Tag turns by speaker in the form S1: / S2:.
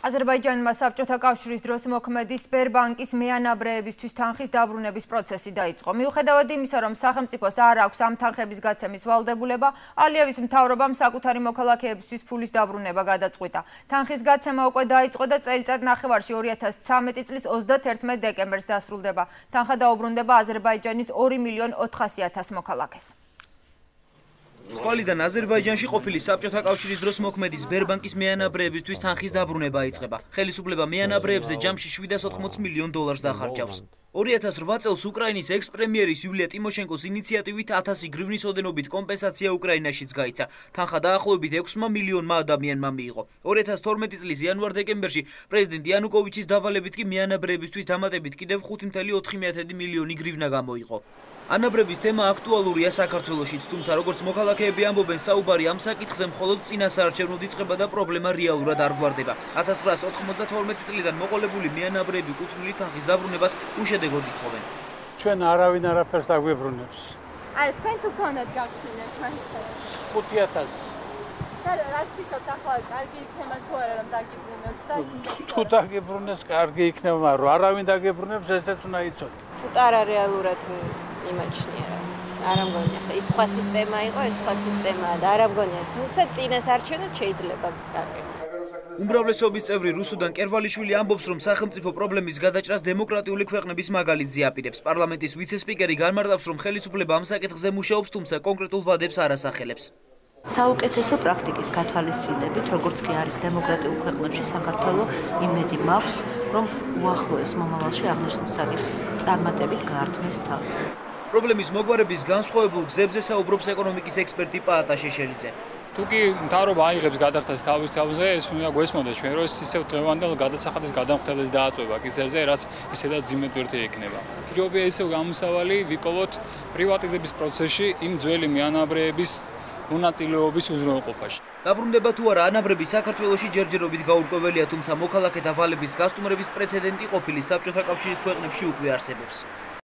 S1: აზერბაიჯანმა საბჭოთა კავშირის დროს მოქმედი სპერბანკის მეანაბრეებისთვის თანხის დაბრუნების პროცესი დაიწყო. მიუხედავად იმისა, რომ სახელმწიფოს არ აქვს ამ თანხების გაცემის ვალდებულება, ალიევის მთავრობამ საკუთარი მოქალაქეებისთვის ფულის დაბრუნება გადაწყვიტა. თანხის გაცემა უკვე დაიწყო და წელიწად ნახევარში 2013 წლის 31 დეკემბერს დასრულდება. თანხა დაუბრუნდება აზერბაიჯანის 2.400.000 მოქალაქეს.
S2: ხვალიდან აზერბაიჯანში ყოფილი საბჭოთა კავშირის დროს მოქმედი სბერბანკის მეანაბრეებისთვის თანხის დაბრუნება იწყება. ხელისუფლება მეანაბრეებზე ჯამში $780 მილიონ დახარჯავს. 2008 წელს უკრაინის ექს-პრემიერის იულია ტიმოშენკოს ინიციატივით 1000 გრივნის ოდენობით კომპენსაცია უკრაინაშიც გაიცა. თანხა დაახლოებით 6 მილიონმა ადამიანმა მიიღო. 2012 წლის იანვარ-დეკემბერში პრეზიდენტ იანუკოვიჩის დავალებით კი მეანაბრეებისთვის დამატებით კიდევ 5.4 მილიონი გრივნა გამოიყო. ანაბრების თემა აქტუალურია საქართველოშიც, თუმცა როგორც მოქალაქეები ამბობენ, საუბარი ამ საკითხზე მხოლოდ წინასაარჩევნო დაწყება და პრობლემა რეალურად არ გვარდება. 1992 წლიდან მოყოლებული მეანაბრეები კუთვნილი თანხის დაბრუნებას უშედეგოდ ითხოვენ.
S3: ჩვენ არავინ არაფერს აგვიბრუნებს.
S4: არა, თქვენ თუ გქონდათ გახსნილი თქვენ
S3: 5000.
S4: და რაც ვთქვათ, ახლა კარგი იქნება თუ არა რომ დაგიბრუნოთ და
S3: თუ დაგიბრუნეს, კარგი იქნება, მაგრამ არავინ დაგიბრუნებს, ესეც უნდა იცოდე.
S5: ცოტა არარეალურად იმაჩნია რა. არ ამგონია, ეს სხვა სისტემა იყო, ეს სხვა სისტემაა და არ ამგონია, თუმცა წინასაარჩევნოდ შეიძლება გაკეთდეს.
S2: უმრავლესობის წევრი რუსუდან კერვალიშვილი ამბობს, რომ სახელმწიფო პრობლემის გადაჭრას დემოკრატიული ქვეყნების მაგალითზე აპირებს. პარლამენტის ვიცე-სპიკერი განმარტავს, რომ ხელისუფლება ამ საკითხზე მუშაობს, თუმცა კონკრეტულ ვადებს არ ასახელებს.
S6: საუკეთესო პრაქტიკის გათვალისწინებით, როგორც კი არის დემოკრატიულ ქვეყნებში, საქართველოს იმედი მაქვს, რომ უახლოეს მომავალში აღნიშნულ საკითხს წარმატებით გაართმევს თავს.
S2: პრობლემის მოგვარების განსხვავებულ გზებზე საუბრობს ეკონომიკის ექსპერტი პაატა შეშელიძე.
S7: თუკი მთავრობა აიღებს გადახდას თავის თავზე, ეს უნდა გვესმოდეს ჩვენ, რომ ისევ დღევანდელ გადასახადის გადამხდელს დააწვევა კისერზე, რაც ისედაც ძიმედვერდი ექნება. ჯობია ისევ გამოსავალი ვიპოვოთ პრივატიზების პროცესში იმ ძველი მეანაბრეების მონაწილეობის უზრუნველყოფაში.
S2: დაბრუნდება თუ არა ანაბრები საქართველოში ჯერჯერობით გაურკვეველია, თუმცა მოქალაქეთა ვალების გასტუმრების პრეცედენტი ყოფილი საბჭოთა კავშირის ქვეყნებში უკვე არსებობს.